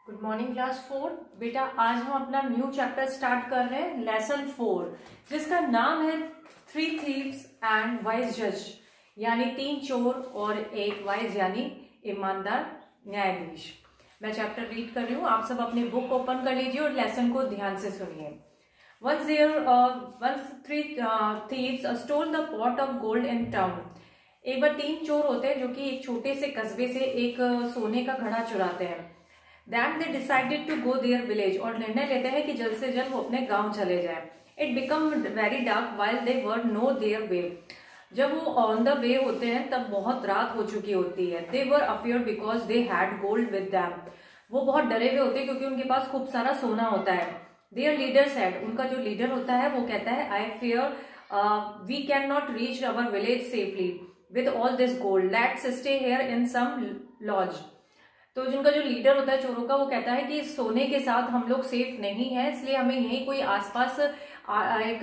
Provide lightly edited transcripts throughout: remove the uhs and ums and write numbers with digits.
Good morning class 4। बेटा आज हम अपना न्यू चैप्टर स्टार्ट कर रहे हैं लेसन 4, जिसका नाम है 3 थीव्स एंड वाइज जज, यानी 3 चोर और एक वाइज यानी ईमानदार न्यायाधीश। मैं चैप्टर रीड कर रही हूँ, आप सब अपनी बुक ओपन कर लीजिए और लेसन को ध्यान से सुनिए। Once 3 thieves stole the pot of gold in town। एक बार 3 चोर होते हैं जो कि एक छोटे से कस्बे से एक सोने का घड़ा चुराते हैं। Then they decided to go their village, और निर्णय लेते हैं कि जल्द से जल्द वो अपने गांव चले जाएं। It became very dark while they were no their way। जब वो ऑन द वे होते हैं तब बहुत रात हो चुकी होती है। They were afraid because they had gold with them। वो बहुत डरे हुए होते हैं क्योंकि उनके पास खूब सारा सोना होता है। Their leader said, उनका जो लीडर होता है वो कहता है, I fear we cannot reach our village safely with all this gold। Let's stay here in some lodge। तो जिनका जो लीडर होता है चोरों का, वो कहता है कि सोने के साथ हम लोग सेफ नहीं है, इसलिए हमें यहीं कोई आसपास एक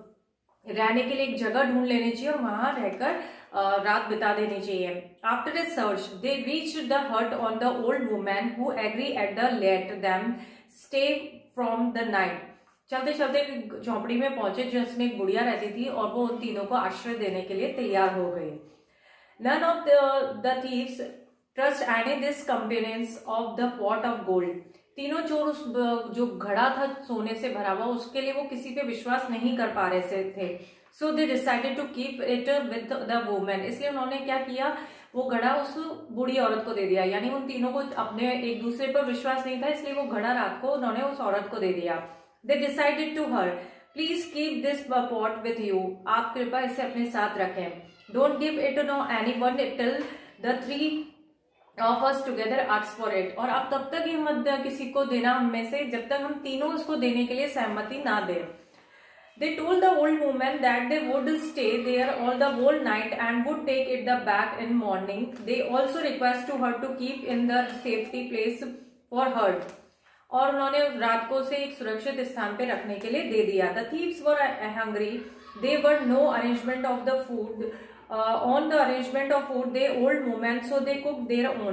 रहने के लिए एक जगह ढूंढ लेनी चाहिए और वहां रहकर रात बिता देनी चाहिए। After a search they reach the hut on the old women who agree at the let them stay from the night. चलते चलते झोंपड़ी में पहुंचे जिसमें एक बुढ़िया रहती थी और वो उन तीनों को आश्रय देने के लिए तैयार हो गई। None of the thieves trust any this companions of the pot of gold. तीनों चोर उस जो घड़ा था सोने से भरा हुआ, उसके लिए वो किसी पे विश्वास नहीं कर पा रहे थे। So they decided to keep it with the women. इसलिए उन्होंने क्या किया, वो घड़ा उस बूढ़ी औरत को दे दिया। यानी उन तीनों को अपने एक दूसरे पर विश्वास नहीं था, इसलिए वो घड़ा रात को उन्होंने उस औरत को दे दिया। They decided to her, please keep this pot with you. आप कृपया इसे अपने साथ रखें। Don't give it no anyone till the 3 of us together ask for it। और आप तब तक ही मत किसी को देना हम में से जब तक हम तीनों उसको देने के लिए सहमति ना दें। They told the old woman that they would stay there all the whole night and would take it the back in morning। They also request to her to keep in the safety place for her। और उन्होंने रात को उसे एक सुरक्षित स्थान पे रखने के लिए दे दिया। The thieves were hungry, they were no arrangement of the food on the arrangement of food they old women, so they cooked their own।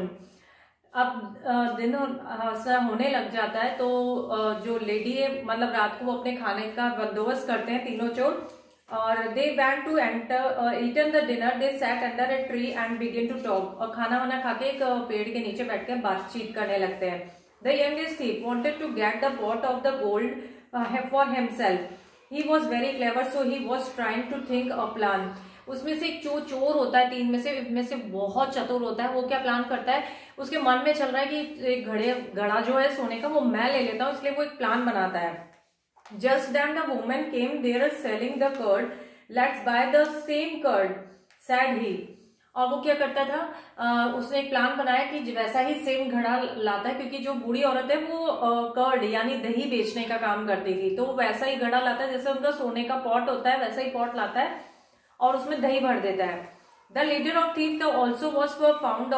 अब दिन होने लग जाता है तो जो लेडी है मतलब रात को वो अपने खाने का बंदोबस्त करते हैं तीनों चोर। और they went to enter eaten the dinner, they sat under a tree and begin to talk. और खाना वाना खा के एक पेड़ के नीचे बैठ कर बातचीत करने लगते हैं। The youngest thief wanted to get the pot of the gold for himself. He was very clever, so he was trying to think a plan. उसमें से एक जो चोर होता है तीन में से बहुत चतुर होता है। वो क्या प्लान करता है, उसके मन में चल रहा है कि एक घड़ा जो है सोने का वो मैं ले लेता हूँ, इसलिए वो एक प्लान बनाता है। Just then the women came there selling the curd, let's buy the same curd said he. और वो क्या करता था, उसने एक प्लान बनाया कि वैसा ही सेम घड़ा लाता है, क्योंकि जो बूढ़ी औरत है वो कर्ड यानी दही बेचने का काम करती थी, तो वैसा ही घड़ा लाता है जैसे उनका सोने का पॉट होता है, वैसा ही पॉट लाता है और उसमें दही भर देता है। The leader of thief also was fond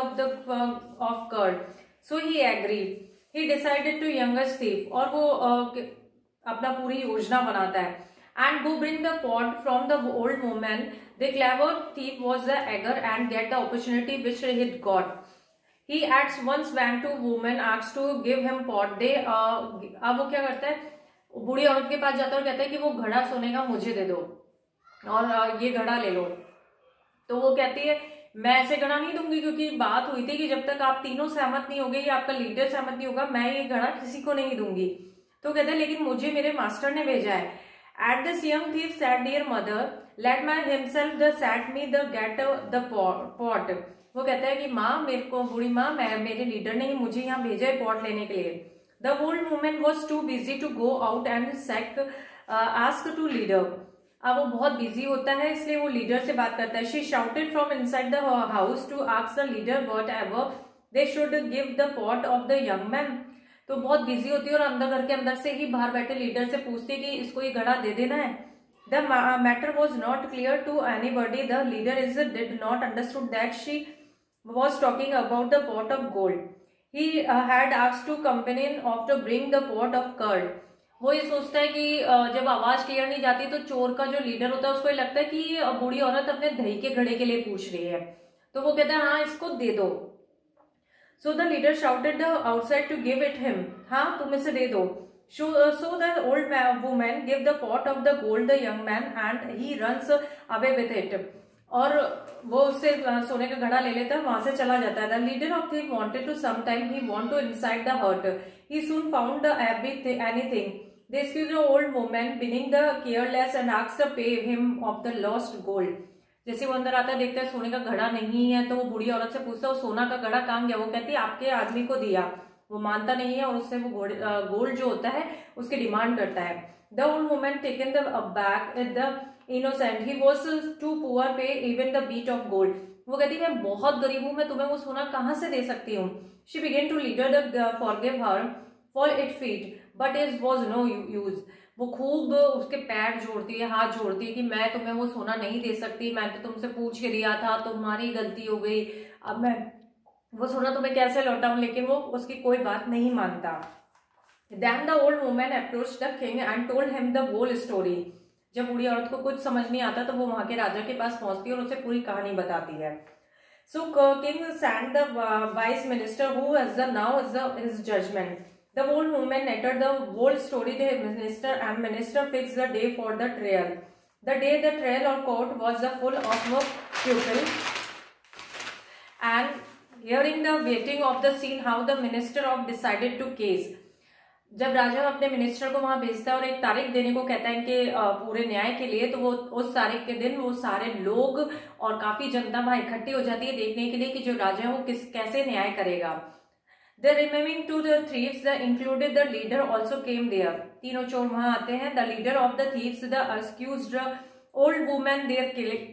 of curd, so he agreed. He decided to youngest thief, और वो अपना पूरी योजना बनाता है। And go bring the pot from the old women. The clever thief was the eager and get the opportunity which he got. He at once went to women asks to give him pot. दे अब वो क्या करता है, बूढ़ी औरत के पास जाता है और कहता है कि वो घड़ा सोने का मुझे दे दो और ये घड़ा ले लो। तो वो कहती है मैं ऐसे घड़ा नहीं दूंगी, क्योंकि बात हुई थी कि जब तक आप तीनों सहमत नहीं होगे या आपका लीडर सहमत नहीं होगा, मैं ये घड़ा किसी को नहीं दूंगी। तो कहते हैं लेकिन मुझे मेरे मास्टर ने भेजा है। At this young thief said dear mother, let my himself the sat me the get the pot. वो कहता है कि माँ, मेरे को बूढ़ी माँ, मेरे लीडर ने ही मुझे यहाँ भेजा है पॉट लेने के लिए। The old women was too busy to go out and sake ask to leader. अब वो बहुत बिजी होता है इसलिए वो लीडर से बात करता है। She shouted from inside the house to ask the leader whatever they should give the pot of the young man. तो बहुत बिजी होती है और अंदर घर के अंदर से ही बाहर बैठे लीडर से पूछती है कि इसको ये घड़ा दे देना है। The matter was not clear to anybody. The leader is did not understood that she was talking about the pot of gold. He had asked to companion of to bring the pot of curd. वो ये सोचता है कि जब आवाज clear नहीं जाती तो चोर का जो लीडर होता है उसको ये लगता है कि बूढ़ी औरत अपने दही के घड़े के लिए पूछ रही है, तो वो कहता है हाँ इसको दे दो। So the leader shouted outside to give it him, हाँ तुम इसे दे दो. So the old woman give the pot of the gold the young man and he runs away with it. और वो उससे सोने का घड़ा ले लेता है, वहां से चला जाता है. The leader of thief wanted to sometime he want to inside the hut. He soon found anything. They excused the old woman being the careless and asked to pay him of the lost gold. जैसे वो अंदर आता है, देखता है सोने का घड़ा नहीं है, तो वो बूढ़ी औरत से पूछता है वो सोना का घड़ा कहाँ गया. वो कहती है आपके आदमी को दिया. वो मानता नहीं है और उससे वो गोल्ड जो होता है उसकी डिमांड करता है. The old woman taken the back the innocent he was too poor pay even the beat of gold. वो कहती है मैं बहुत गरीब हूं, मैं तुम्हें वो सोना कहाँ से दे सकती हूँ. She began to leader the forgive her for it feet but it was no use. वो खूब उसके पैर जोड़ती है, हाथ जोड़ती है कि मैं तुम्हें वो सोना नहीं दे सकती, मैं तो तुमसे पूछ के दिया था, तुम्हारी गलती हो गई, अब मैं वो सोना तुम्हें कैसे लौटाऊं. लेकिन वो उसकी कोई बात नहीं मानता. Then the old woman approached the king and told him the whole story. जब बूढ़ी औरत को कुछ समझ नहीं आता तो वो वहां के राजा के पास पहुंचती है और उसे पूरी कहानी बताती है. So king sent the vice minister who is the now is his judgment. The old woman narrated the whole story to the minister and minister fixed the day for the trial. The day the trial or court was full of people and hearing the waiting of the scene how the minister of decided to case. जब राजा अपने minister को वहां भेजता है और एक तारीख देने को कहता है कि पूरे न्याय के लिए, तो वो उस तारीख के दिन वो सारे लोग और काफी जनता वहां इकट्ठी हो जाती है देखने के लिए कि जो राजा है वो कैसे न्याय करेगा. The remaining two the thieves the included the leader also came there. तीनों चोर वहां आते हैं. The leader of the thieves the excused old woman their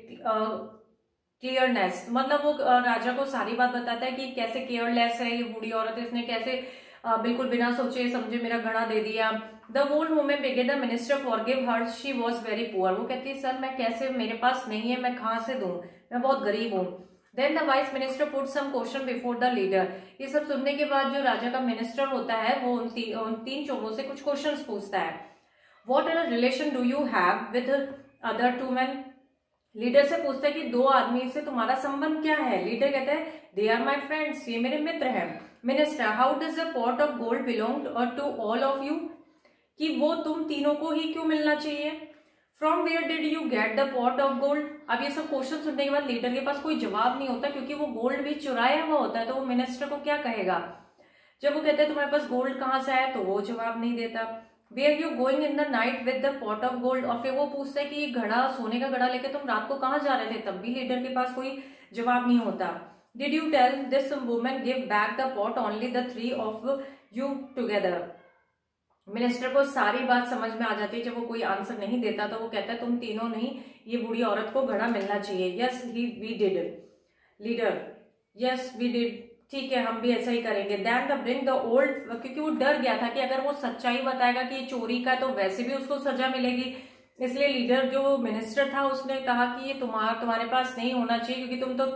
careless. मतलब वो राजा को सारी बात बताता है कि कैसे केयरलेस है ये बूढ़ी औरत, इसने कैसे बिल्कुल बिना सोचे समझे मेरा घड़ा दे दिया. The old woman begged the minister forgive her, she was very poor. वो कहती है सर मैं कैसे, मेरे पास नहीं है, मैं कहाँ से दूं, मैं बहुत गरीब हूँ. Then the vice minister put some question before the leader. ये सब सुनने के बाद जो राजा का मिनिस्टर होता है वो उन तीन चोरों से कुछ क्वेश्चन पूछता है. What are relation do you have with other two man. लीडर से पूछता है कि दो आदमी से तुम्हारा संबंध क्या है. लीडर कहता है दे आर माई फ्रेंड्स, ये मेरे मित्र हैं. Minister how does the pot of gold belong to all of you. कि वो तुम तीनों को ही क्यों मिलना चाहिए. From where did you get the pot of gold. अब ये सब क्वेश्चन सुनने के बाद लीडर के पास कोई जवाब नहीं होता क्योंकि वो गोल्ड भी चुराया हुआ होता है. तो वो मिनिस्टर को क्या कहेगा. जब वो कहते हैं तुम्हारे पास गोल्ड कहाँ से आया, तो वो जवाब नहीं देता. Where you going in the night with the pot of gold. और फिर वो पूछता है कि ये घड़ा, सोने का घड़ा लेके तुम रात को कहाँ जा रहे थे. तब भी लीडर के पास कोई जवाब नहीं होता. Did you tell this woman give back the pot only the three of you together. Minister को सारी बात समझ में आ जाती है. जब वो कोई आंसर नहीं देता तो वो कहता है तुम तीनों नहीं, ये बूढ़ी औरत को घड़ा मिलना चाहिए. Yes we did. Leader yes we did, ठीक है हम भी ऐसा ही करेंगे. Then the bring the old, क्योंकि वो डर गया था कि अगर वो सच्चाई बताएगा कि चोरी का तो वैसे भी उसको सजा मिलेगी. इसलिए लीडर जो मिनिस्टर था उसने कहा कि ये तुम्हारे पास नहीं होना चाहिए क्योंकि तुम तो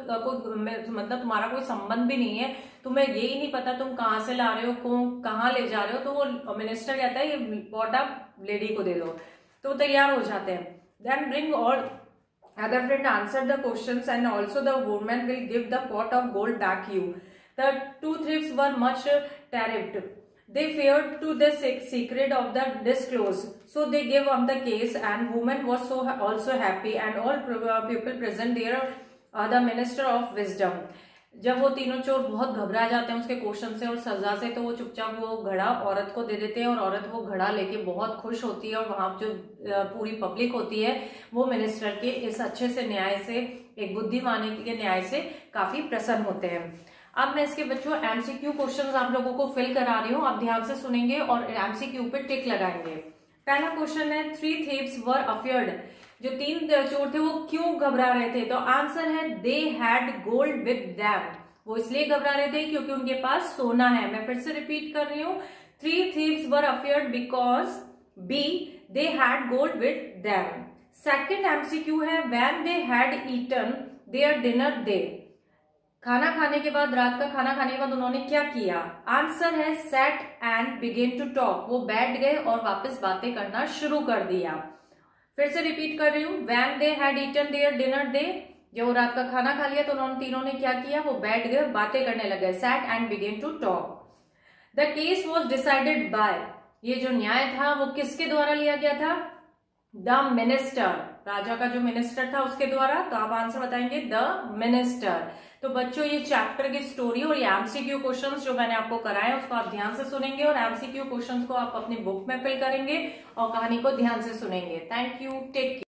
मतलब तुम्हारा कोई संबंध भी नहीं है, तुम्हें ये ही नहीं पता तुम कहाँ से ला रहे हो, कहाँ ले जा रहे हो. तो वो मिनिस्टर कहता है ये पॉट आप लेडी को दे दो. तो वो तैयार हो जाते हैं. Then bring all other friend answer the questions and also the woman will give the pot of gold back you. The two thieves were much terrified. They feared to the secret of the disclose. So they gave up the case and woman was so also happy and all people present there the minister of wisdom. जब वो तीनों चोर बहुत घबरा जाते हैं उसके question से और सजा से, तो वो चुपचाप वो घड़ा औरत को दे देते हैं और औरत वो घड़ा लेके बहुत खुश होती है. और वहां जो पूरी पब्लिक होती है वो मिनिस्टर के इस अच्छे से न्याय से, एक बुद्धिमानी के न्याय से काफी प्रसन्न होते हैं. अब मैं इसके बच्चों एमसीक्यू क्वेश्चंस आप लोगों को फिल करा रही हूँ. आप ध्यान से सुनेंगे और एमसीक्यू पे टिक लगाएंगे. पहला क्वेश्चन है थ्री थीव्स वर अफियर्ड. जो तीन चोर थे वो क्यों घबरा रहे थे. तो आंसर है they had gold with them. वो इसलिए घबरा रहे थे क्योंकि उनके पास सोना है. मैं फिर से रिपीट कर रही हूँ. Three thieves were afraid because be they had gold with them. Second MCQ है when they had eaten their dinner day. खाना खाने के बाद, रात का खाना खाने के बाद उन्होंने क्या किया. आंसर है set and began to talk. वो बैठ गए और वापस बातें करना शुरू कर दिया. फिर से रिपीट कर रही हूं. When they had eaten their dinner day जब रात का खाना खा लिया तो उन्होंने तीनों ने क्या किया, वो बैठ गए, बातें करने लगे, sat and began to talk. The case was decided by, ये जो न्याय था वो किसके द्वारा लिया गया था, द मिनिस्टर, राजा का जो मिनिस्टर था उसके द्वारा। तो आप आंसर बताएंगे द मिनिस्टर। तो बच्चों ये चैप्टर की स्टोरी और ये एमसीक्यू क्वेश्चंस जो मैंने आपको कराए उसको आप ध्यान से सुनेंगे और एमसीक्यू क्वेश्चंस को आप अपनी बुक में फिल करेंगे और कहानी को ध्यान से सुनेंगे। Thank you, take care.